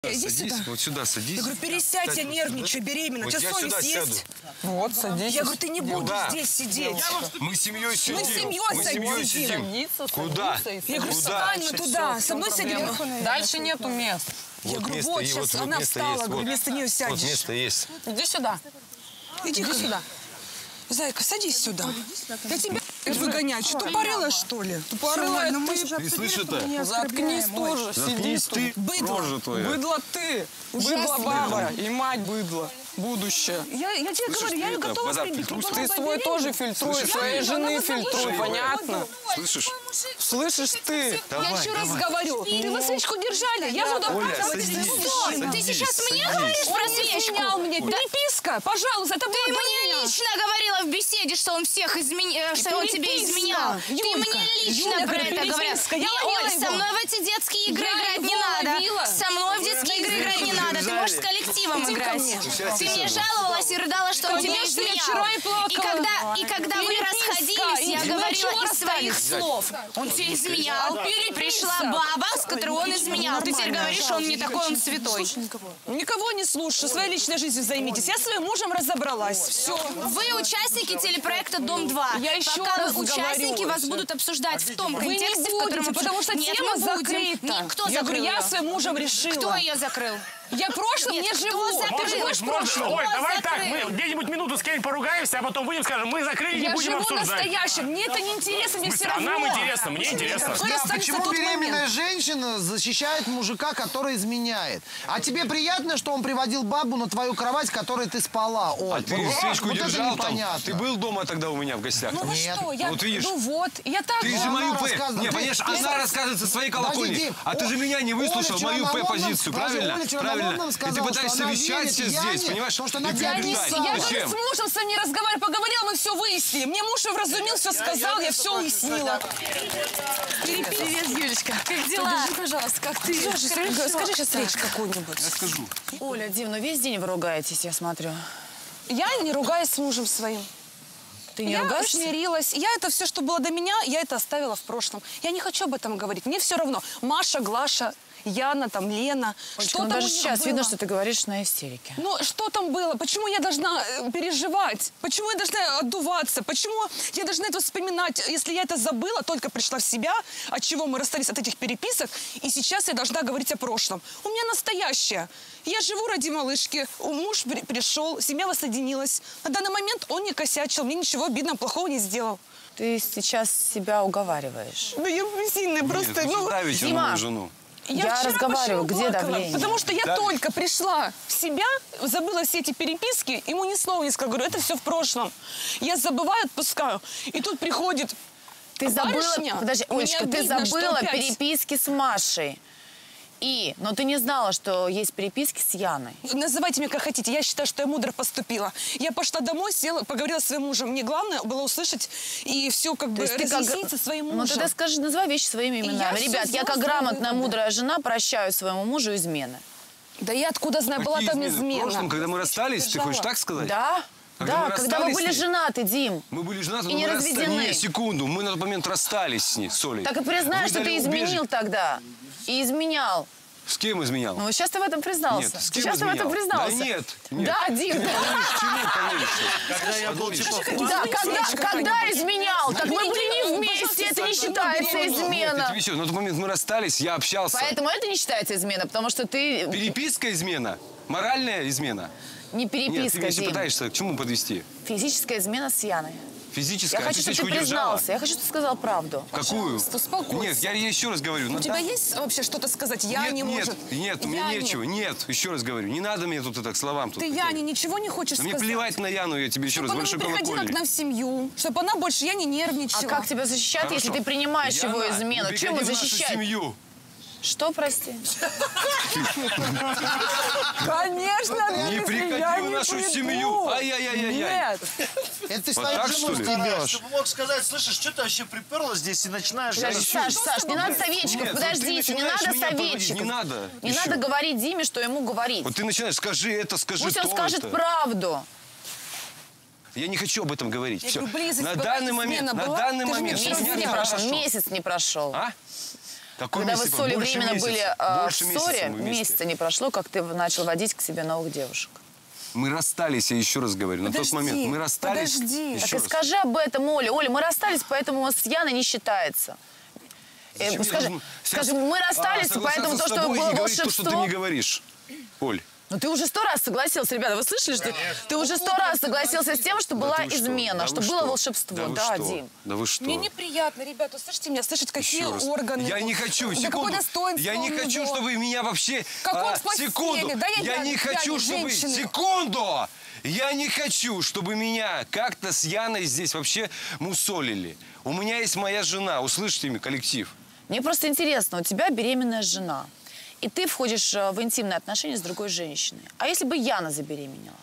Иди садись, сюда. вот сюда садись. Я говорю, пересядь, я нервничаю, беременна. Вот У тебя я сюда совесть есть? сяду. Вот, садись. Я говорю, ты не будешь здесь сидеть. Мы с семьей сидим. Мы с семьей сидим. Куда? Я говорю, встань мы туда, со мной садим. Дальше нету мест. Я говорю, место, вот и сейчас вот она место встала, есть, говорю, вот. вместо нее Вот сядешь. место есть. Иди сюда. Иди сюда. Зайка, садись сюда. Я тебя выгоняю. Что, тупорылая, что ли? Тупорылая Ты слышишь это? Заткнись тоже, сиди Заткнись тут. ты, Быдло. рожа твоя. Быдло ты. Быдло баба и мать быдло. Будущее. Я тебе говорю, я ее ты это, готова базар прибить. фильтруй, Ты свой тоже фильтруй, своей жены фильтруй, понятно? Слышишь? Слышишь ты? Давай, Я еще раз давай. говорю, ты вы свечку держали, я буду Оля, оправдывать. садись, Что? садись, Ты сейчас мне садись. говоришь про Он не свечку? изменял мне. Переписка, пожалуйста, это Ты было до мне меня. лично говорила в беседе, что он всех изменял, что он тебе Переписка. изменял. Ты Юлька, мне лично Юля, про говорю, это говорила. переписка. Я Не, ловила Оль, его. со мной в эти детские игры Я играть не его надо. ловила. Со мной в детские игры играть не надо. Ты можешь с коллективом Иди ко играть. мне. Ты мне жаловалась и рыдала, что он тебе Конечно, я изменял. вчера и плакала. И когда вы Переписка. расходились, я И говорила ничего из своих расстались. слов. Он тебе изменял. Переписка. Пришла баба, с которой он изменял. Ты теперь говоришь, что он не такой, он святой. Никого не слушаю, своей личной жизнью займитесь. Я с своим мужем разобралась. Все. Вы участники телепроекта «Дом-2». Я еще Пока раз участники говорю. вас будут обсуждать в том Вы не контексте, в котором... будете, потому что Нет, тема мы будем. закрыта. Нет, кто Я говорю, закрыл я ее? своим мужем решила. Кто ее закрыл? Я прошлым Нет, не кто живу. закрыл? Ты живешь Кто прошлым. Оль, давай так, закрыл? мы где-нибудь минуту с кем-нибудь поругаемся, а потом выйдем, скажем, мы закрыли, не Я будем живу обсуждать. настоящим. Мне это не интересно, мне все А равно. нам интересно, мне интересно. Вы Да, останется почему тот беременная момент. женщина защищает мужика, который изменяет? А тебе приятно, что он приводил бабу на твою кровать, в которой ты спала, Оль? А ты свечку вот это держал там? непонятно. Ты был дома тогда у меня в гостях? Ну вы Нет. что, я... Вот видишь. Ну вот, я так... Ты же она мою П. рассказывает. Не, Ты- понимаешь, ты- она рассказывает со своей колокольни. Подожди, А ты же меня не выслушал, Оля мою вчера на П-позицию, Лобном- правильно? Оля вчера на Правильно. Лобном И ты сказала, пытаешься что она вещать верит все здесь, Яне, понимаешь? потому что И она тебя не переубеждать. Я говорю, Зачем? с мужем с не разговариваю, поговорила, мы все выяснили. Мне муж вразумил, все сказал, я все уяснила. Привет, Юлечка. Как дела? Подожди, пожалуйста, как ты? Скажи сейчас речь какую-нибудь. Я скажу. Оля, Дим, ну весь день вы ругаетесь, я смотрю. Я не ругаюсь с мужем своим. Ты не Я ругаешься? смирилась. Я это все, что было до меня, я это оставила в прошлом. Я не хочу об этом говорить. Мне все равно. Маша, Глаша, Яна, там, Лена. Олечка, Что ну там даже у них сейчас было? видно, что ты говоришь на истерике. Ну, что там было? Почему я должна переживать? Почему я должна отдуваться? Почему я должна это вспоминать? Если я это забыла, только пришла в себя, от чего мы расстались от этих переписок, и сейчас я должна говорить о прошлом. У меня настоящее. Я живу ради малышки, муж пришел, семья воссоединилась. На данный момент он не косячил, мне ничего обидного, плохого не сделал. Ты сейчас себя уговариваешь. Да я сильная просто. Нет, ну, давите на Дима. мою жену. Я вчера разговариваю, почему где плакала? давление? Потому что я Да. только пришла в себя, забыла все эти переписки, ему ни слова не сказала. Говорю, это все в прошлом. Я забываю, отпускаю. И тут приходит Ты забыла, барышня. подожди, Мне Олечка, ты обидно, что забыла опять. переписки с Машей. Но ты не знала, что есть переписки с Яной. Называйте меня как хотите. Я считаю, что я мудро поступила. Я пошла домой, села, поговорила с своим мужем. Мне главное было услышать и все как бы есть ты как- разъяснить со своим Ну мужем. тогда скажи, называй вещи своими именами. всё Ребят, я взяла как свои грамотная, выводы. мудрая жена прощаю своему мужу измены. Да я откуда знаю, была Какие там измены? В измена. прошлом, когда мы расстались, ты хочешь так сказать? Да? Когда Да, мы когда вы расстались были с ней? женаты, Дим. Мы были женаты, И но не мы разведены. Не, секунду, мы на тот момент расстались с ней, с Олей. Так и признай, Вы что дали ты изменил убежище. тогда. И изменял. С кем изменял? Ну, сейчас ты в этом признался. Нет, с кем Сейчас ты в этом изменял? признался. Да нет, нет. Да, Дим. К чему поверишься? Когда я был типа... Да, когда изменял? Так мы были не вместе, это не считается Нет, измена. это весёт. На тот момент мы расстались, я общался. Поэтому это не считается измена, потому что ты Переписка измена? Моральная измена? не Нет, ты переписка, меня все Дим. пытаешься к чему подвести? Физическая измена с Яной. Физическая? Я А хочу, ты чтобы свечку ты держала? признался. Я хочу, чтобы ты сказал правду. Какую? успокойся. Нет, я еще раз говорю. У тебя есть вообще что-то сказать? Я нет, не нет, может. нет, у меня Я не. нечего. Нет, еще раз говорю. Не надо мне тут это к словам. Ты Яне ничего не хочешь Да мне сказать? плевать на Яну, я тебе еще раз Чтобы она большой не приходила к колокольник. нам в семью, чтобы она больше я не нервничала. А как тебя защищать, если Хорошо. ты принимаешь его Яна, измену? не Чем приходи его в нашу защищать? семью. Что, прости? Конечно, Не приходи в нашу семью. Ай-яй-яй-яй. Нет. Это ты Вот свою так, жену что ли? стебешь. Чтобы мог сказать, слышишь, что ты вообще приперлась здесь и начинаешь... Подожди, Саш, не надо советчиков, Нет, подождите, ты не начинаешь надо меня подводить, советчиков. не надо Не еще. надо говорить Диме, что ему говорить. Вот ты начинаешь, скажи это, скажи Пусть то. он скажет правду. Я не хочу об этом говорить. Я Все. говорю, близость На была, данный измена момент, на была. данный Ты же момент. мне у Месяц меня не всё прошел, хорошо. месяц не прошел. А? Какой Когда вы месяц? с Олей Больше временно месяца. были Больше в месяца ссоре, мы вместе. месяца не прошло, как ты начал водить к себе новых девушек. Мы расстались, я еще раз говорю. На тот Подожди, момент мы расстались. подожди. Еще Так и раз. скажи об этом, Оля. Оля, мы расстались, поэтому с Яной не считается. Зачем я Скажи, должен скажи, сейчас, мы расстались, соглашаться поэтому с то, что тобой и было говорить то, что ты волшебство... не говоришь, Оль. Ну ты уже 100 раз согласился, ребята, вы слышали, что ты уже 100 раз согласился с тем, что была Да вы что? измена, Да что вы было что? волшебство. Да вы Да, что? Дим. Да вы что? Мне неприятно, ребята, слышите меня, слышать, какие Еще раз. органы. Я не хочу, да секунду. какое достоинство Я не у хочу, него. чтобы меня вообще... Как он в постели? секунду. Да я не хочу, чтобы... женщины. Секунду! Я не хочу, чтобы меня как-то с Яной здесь вообще мусолили. У меня есть моя жена, услышите меня, коллектив. Мне просто интересно, у тебя беременная жена, и ты входишь в интимные отношения с другой женщиной. А если бы Яна забеременела?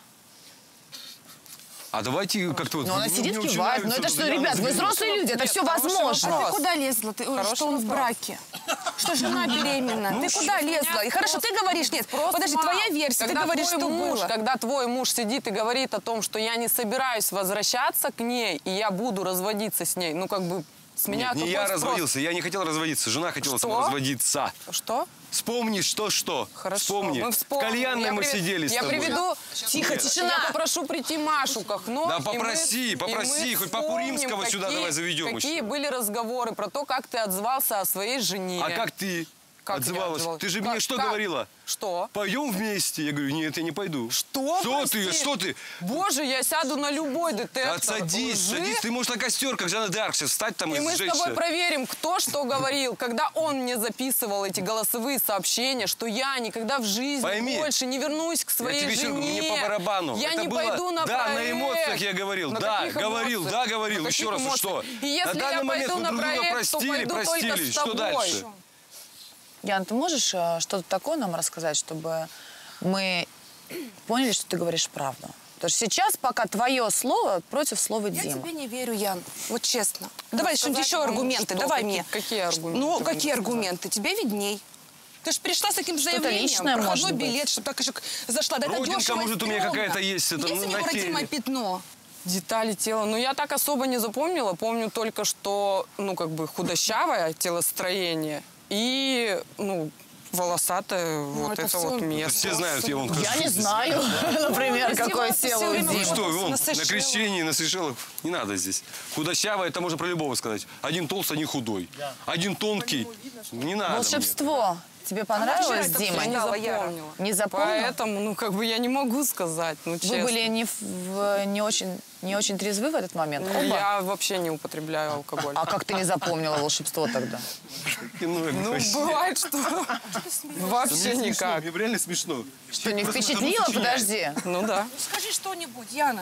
А давайте как-то... Ну, она не- сидит, не очень кивает. Ну, нравится, это что, Яна ребят, вы забеременела. взрослые люди, это Нет, все хороший возможно. вопрос. Ты куда лезла? Что он в браке? Что жена беременна? Ты куда лезла? И хорошо, ты говоришь, нет, подожди, Мам, твоя версия, ты когда говоришь, твой что муж, было. Когда твой муж сидит и говорит о том, что я не собираюсь возвращаться к ней, и я буду разводиться с ней, ну, как бы, с меня Нет, не какой я спрос? разводился, я не хотел разводиться, жена хотела Что? сама разводиться. Что? Вспомни, что. Хорошо, Вспомни. мы вспомним. В кальянной Я мы при- сидели с Я тобой. приведу... Тихо, тишина. Я попрошу прийти Машу к окну. Да и мы- попроси, и мы попроси, хоть Папу вспомним, Римского сюда какие- давай заведем Какие еще. были разговоры про то, как ты отзывался о своей жене. А как ты Как я отзывалась? отзывалась? Ты же Как- мне что как? говорила? Что? Пойдем вместе. Я говорю, нет, я не пойду. Что? Что Прости? ты? Что ты? Боже, я сяду на любой детектор. Отсадись, лжи, садись. Ты можешь на костер, как Жанна Д'Арк, сейчас встать там И и мы с сжечься. тобой проверим, кто что говорил, когда он мне записывал эти голосовые сообщения, что я никогда в жизни Пойми, больше не вернусь к своей тебе еще жене. мне по барабану. Я Это не было- пойду на да, проект. на эмоциях я говорил. На Да, каких говорил, эмоциях? да, говорил. На Еще каких раз, эмоциях? что? И если на данный я момент пойду мы на друг друга проект, то простили, пойду только простили. с Что тобой. дальше? Ян, ты можешь что-то такое нам рассказать, чтобы мы поняли, что ты говоришь правду? Потому что сейчас пока твое слово против слова Я Димы. тебе не верю, Ян. Вот честно. Давай что-нибудь еще вам, аргументы. что? Давай Какие- мне. какие аргументы Ну, вы какие можете аргументы? Тебе видней. Ты же пришла с таким заявлением. личное, проходной может быть. билет, чтобы так еще зашла. Да это Родинка, дешево и может, у меня стрёмно. какая-то есть, это, Есть ну, у него на теле. родимое пятно? Детали тела. Ну, я так особо не запомнила. Помню только, что, ну, как бы худощавое телостроение и, ну, волосатое вот это это всё- вот место. Все знают, я вам Я не знаю, например, какое тело у время Ну Димы. что, вон, На на Сейшелах. крещении, на Сейшелах не надо здесь. Худощавый, это можно про любого сказать. Один толстый, один худой. Один тонкий. Не надо мне. Волшебство. Тебе понравилось, это Дима? Я не Сказала Яра. запомнила. Не запомнила? Поэтому, ну, как бы я не могу сказать, ну, честно. Вы были не очень трезвы в этот момент? Оба? Я вообще не употребляю алкоголь. А как ты не запомнила волшебство тогда? Ну, бывает, что вообще Мне смешно, никак. мне реально смешно. Что, не впечатлило? Подожди. Ну да. Скажи что-нибудь, Яна.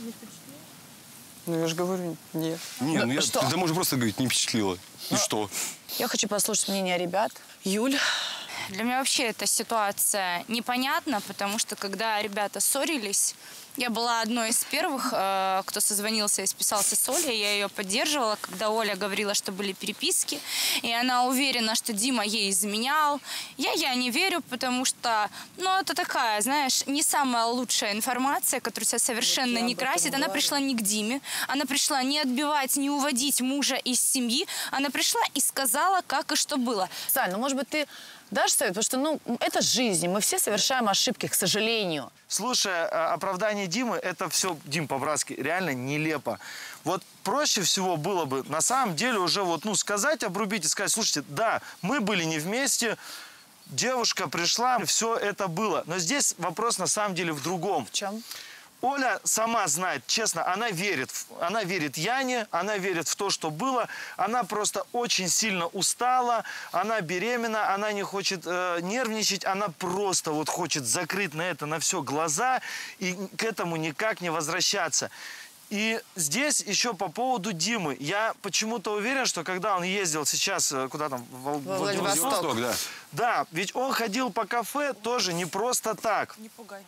Ну, я же говорю, нет. Не, ну я, что? ты можешь просто говорить, не впечатлило. И что? Я хочу послушать мнение ребят. Юль? Для меня вообще эта ситуация непонятна, потому что когда ребята ссорились, я была одной из первых, кто созвонился и списался с Олей. Я ее поддерживала, когда Оля говорила, что были переписки. И она уверена, что Дима ей изменял. Я не верю, потому что, ну, это такая, знаешь, не самая лучшая информация, которая тебя совершенно не красит. Она пришла не к Диме. Она пришла не отбивать, не уводить мужа из семьи. Она пришла и сказала, как и что было. Сань, ну, может быть, ты дашь совет? Потому что, ну, это жизнь, и мы все совершаем ошибки, к сожалению. Слушай, оправдание Димы, это все, Дим, по-братски, реально нелепо. Вот проще всего было бы, на самом деле, уже вот, ну, сказать, обрубить и сказать, слушайте, да, мы были не вместе, девушка пришла, все это было. Но здесь вопрос, на самом деле, в другом. В чем? Оля сама знает, честно, она верит Яне, она верит в то, что было. Она просто очень сильно устала, она беременна, она не хочет нервничать, она просто вот хочет закрыть на это, на все глаза и к этому никак не возвращаться. И здесь еще по поводу Димы. Я почему-то уверен, что когда он ездил сейчас, куда там? Владивосток. Владивосток, да. Да, ведь он ходил по кафе тоже не просто так. Не пугай.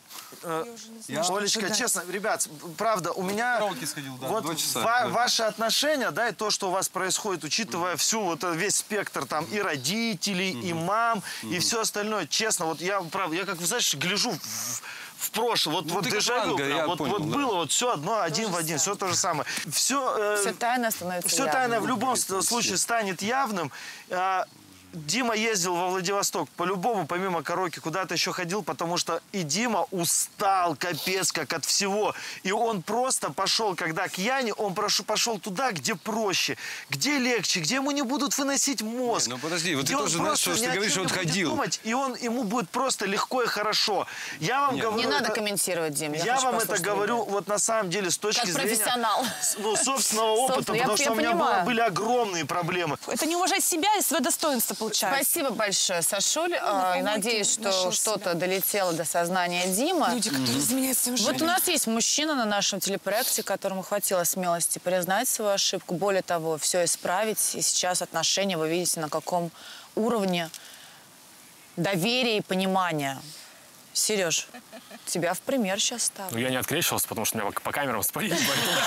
Олечка, честно, ребят, правда, у меня сходил, да, вот 2 часа, ваши отношения, да, и то, что у вас происходит, учитывая всю вот весь спектр там и родителей, и мам, и все остальное, честно, вот я, правда, я как, знаешь, гляжу в прошлое, вот, Ну, вот ты как дежавю, Ванга, прям, я вот, понял, вот да. было вот все одно, один в один, все то же самое. Все тайное становится Все явным. тайное в любом случае станет явным. Дима ездил во Владивосток, по-любому, помимо караоке, куда-то еще ходил, потому что и Дима устал, капец, как от всего. И он просто пошел, когда к Яне, он пошел туда, где проще, где легче, где ему не будут выносить мозг. Ну подожди, вот ты тоже знаешь, что ты говоришь, что он ходил. Думать, и ему будет просто легко и хорошо. Я вам говорю... Не надо комментировать, Дим. Я вам это говорю вот на самом деле с точки зрения... профессионал. Собственного опыта, потому что у меня были огромные проблемы. Это не уважать себя и свое достоинство получается. Спасибо большое, Сашуль. И надеюсь, что что-то долетело до сознания Димы. Люди, которые изменяют своим Вот у нас есть мужчина на нашем телепроекте, которому хватило смелости признать свою ошибку. Более того, все исправить. И сейчас отношения вы видите, на каком уровне доверия и понимания. Сереж, тебя в пример сейчас ставлю. Ну, я не открещивался, потому что меня по камерам спалили.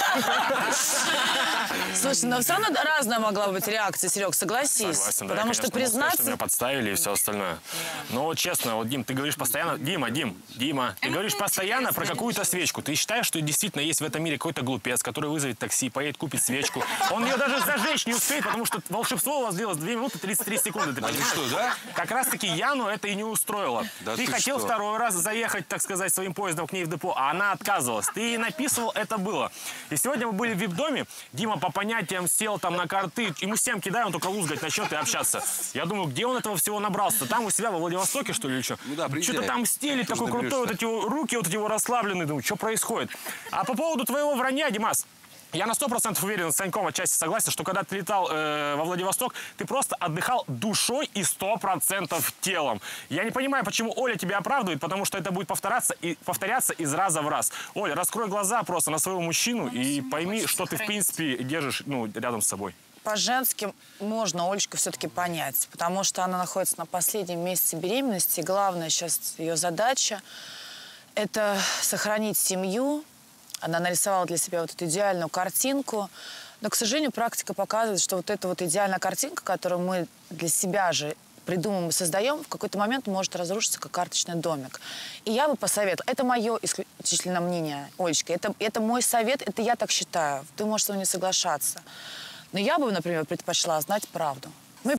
Слушай, но все равно разная могла быть реакция, Серег, согласись. Согласен, потому да, что конечно, признаться... что меня подставили и все остальное. Но вот честно, вот, Дим, ты говоришь постоянно... Дима, ты говоришь постоянно про какую-то свечку. Ты считаешь, что действительно есть в этом мире какой-то глупец, который вызовет такси, поедет купить свечку. Он ее даже зажечь не успеет, потому что волшебство у вас длилось 2 минуты 33 секунды. Ты понимаешь? что, да? Как раз-таки Яну это и не устроило. Да ты ты хотел что? второй раз заехать, так сказать, своим поездом к ней в депо, а она отказывалась. Ты ей написывал, это было. И сегодня мы были в вип-доме, Дима по понятиям сел там на карты, ему всем кидай, он только лузгать начнет и общаться. Я думаю, где он этого всего набрался? Там у себя во Владивостоке, что ли, или что? Ну да, приезжай. Что-то там стелит, такой Тоже крутой, вот эти руки, вот эти его расслабленные, думаю, что происходит? А по поводу твоего вранья, Димас, я на 100% уверен, с Саньком отчасти согласен, что когда ты летал во Владивосток, ты просто отдыхал душой и 100% телом. Я не понимаю, почему Оля тебя оправдывает, потому что это будет повторяться из раза в раз. Оля, раскрой глаза просто на своего мужчину и пойми, что ты, в принципе, держишь рядом с собой. По-женски можно Олечку все-таки понять, потому что она находится на последнем месяце беременности. И главная сейчас ее задача – это сохранить семью. Она нарисовала для себя вот эту идеальную картинку. Но, к сожалению, практика показывает, что вот эта вот идеальная картинка, которую мы для себя же придумываем и создаем, в какой-то момент может разрушиться, как карточный домик. И я бы посоветовала, это мое исключительное мнение, Олечка, это мой совет, это я так считаю. Ты можешь с ним не соглашаться. Но я бы, например, предпочла знать правду.